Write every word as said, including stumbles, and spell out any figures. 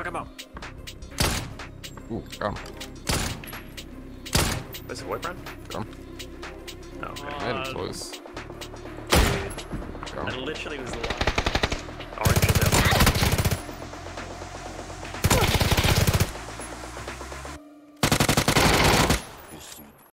Fucking bomb. Ooh, got him. Is it boyfriend? Got him. Oh, okay. Man, close. I literally was the last.